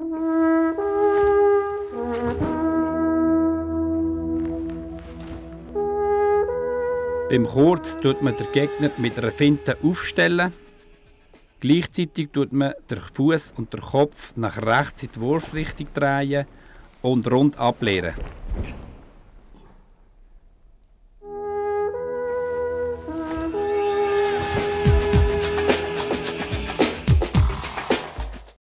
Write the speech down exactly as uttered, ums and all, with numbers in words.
Beim Kurz tut man den Gegner mit einer Finte aufstellen. Gleichzeitig tut man den Fuß und den Kopf nach rechts in die Wurfrichtung drehen und rund ableeren.